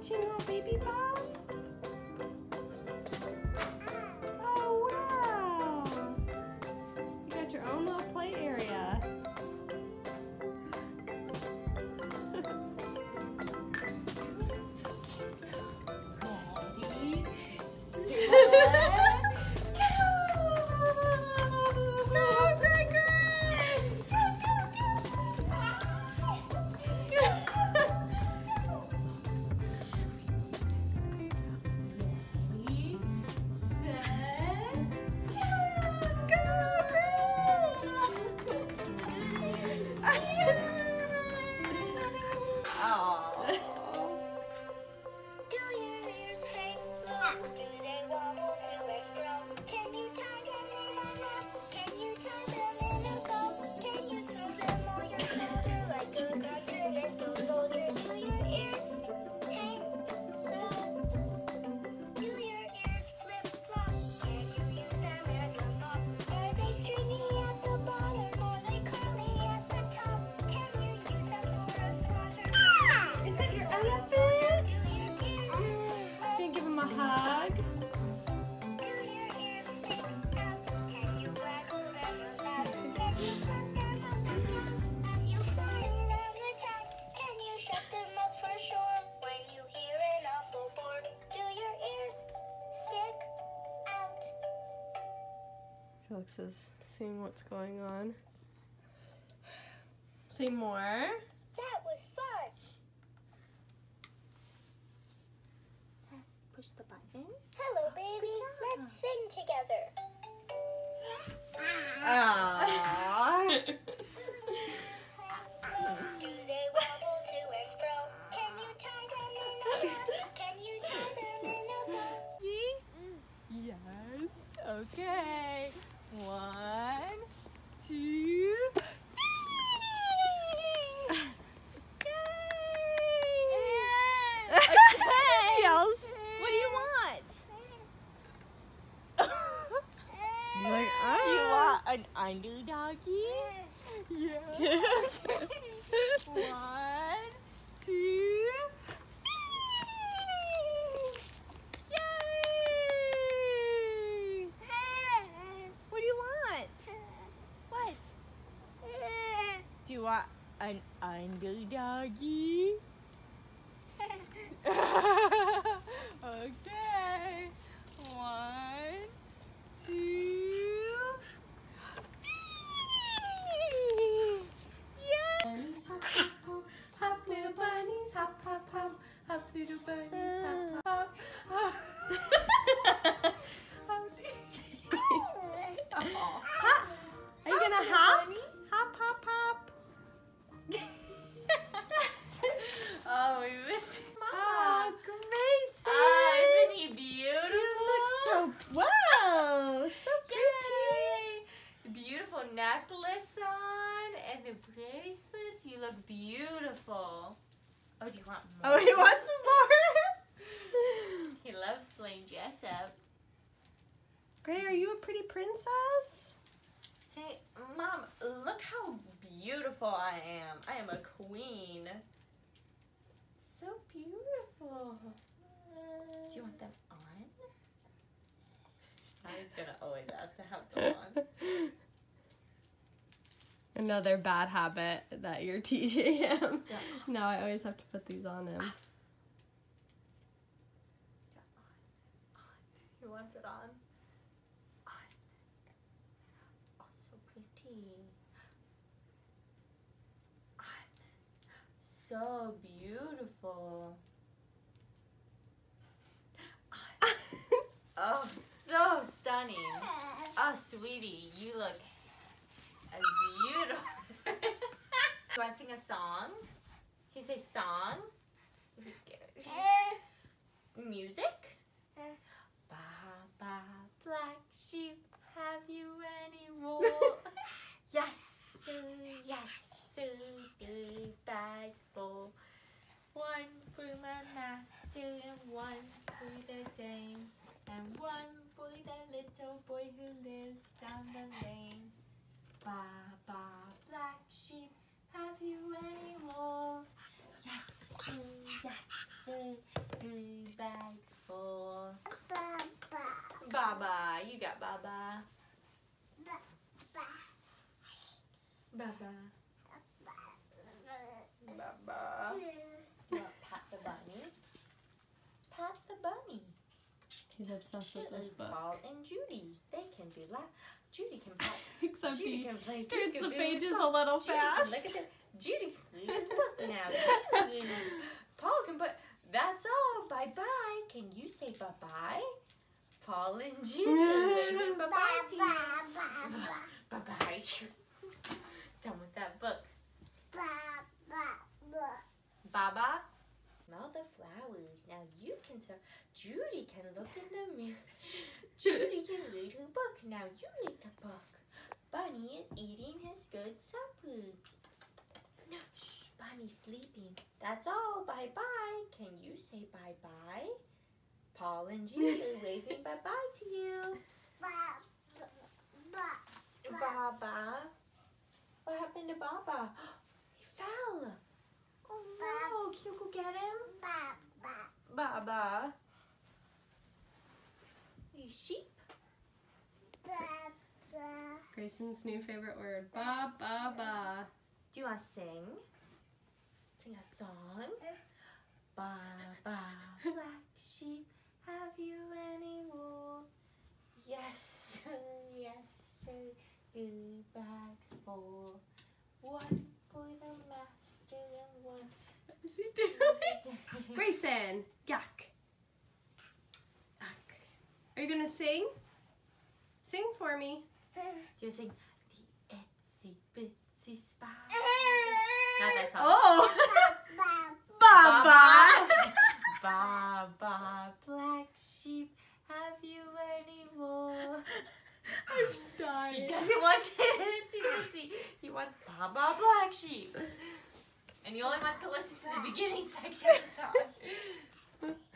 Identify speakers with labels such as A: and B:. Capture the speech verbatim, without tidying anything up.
A: touching your little baby ball? Oh, wow. You got your own little play area.
B: Ready, set.
A: Felix is seeing what's going on. Say more.
C: That was fun.
B: Push the button.
C: Hello, baby. Let's sing together.
B: Aww.
C: Do they wobble to and fro? Can you tie them in a knot? Can you tie them in a bow?
B: Yes. Okay. One, two. Okay. What do you want?
A: Like,
B: You want an underdoggy? Yeah. One, two. Yay! What do you want? What? Do you want an underdoggy? Okay. One, two.
A: hop, little bunnies, hop, hop, hop, hop, little bunnies, hop, hop, hop. Hop. Are you gonna hop? Hop, hop, hop.
B: Oh, we missed him.
A: Oh, Greyson.
B: Oh, isn't he beautiful?
A: You look so, whoa, so
B: Yay! The beautiful necklace on and the bracelets. You look beautiful. Oh, do you want more?
A: Oh, he wants some more?
B: He loves playing dress up.
A: Gray, are you a pretty princess?
B: Say, Mom, look how beautiful I am. I am a queen. So beautiful. Do you want them on? I was gonna always ask to have them on.
A: Another bad habit that you're teaching him.
B: Yeah.
A: Now I always have to put these on him.
B: He wants it on. On. Oh, so pretty. On. So beautiful. On. Oh, so stunning. Oh, sweetie, you look as beautiful. You want to sing a song? Can you say song? Music? Ba ba black sheep, have you any wool? Yes, sir, yes, sir, three bags full. One for my master and one for the dame, and one for the little boy who lives down the lane. Ba ba black sheep, have you any wool? Yes, sir, yes, sir. Baba. You got Baba. Baba. Baba. You want Pat the bunny? Pat the bunny.
A: He's obsessed with this book.
B: Paul and Judy. They can do that. Judy can pat.
A: Except
B: Judy
A: he
B: can play
A: turns the
B: peekaboo
A: pages
B: with
A: a
B: Paul.
A: little
B: Judy can
A: fast.
B: Look at the, Judy can read the book now. Paul can put. That's all. Bye bye. Can you say bye bye? Paul and Judy are waving bye bye to you. Bye bye. Done with that book. Baba. Smell the flowers. Now you can serve. Judy can look in the mirror. Judy can read her book. Now you read the book. Bunny is eating his good supper. Shh, Bunny's sleeping. That's all. Bye-bye. Can you say bye-bye? Paul and Judy are waving bye-bye to you. Baba. What happened to Baba? He fell. Oh no. Can you go get him? Baba. A sheep.
A: Grayson's new favorite word. Ba ba ba.
B: Do you want to sing? Sing a song? Ba ba. Black sheep, have you any wool? Yes, sir, yes, sir. Two bags full. One for the master and one.
A: What is he doing? Grayson, yuck. Yuck. Are you gonna sing? Sing for me.
B: Do you sing the itsy bitsy spider? Not that song.
A: Oh. Baba.
B: Baba, black sheep, have you any wool?
A: I'm dying.
B: He doesn't want itsy bitsy. He wants Baba, black sheep. And he only wants to listen to the beginning section of the song.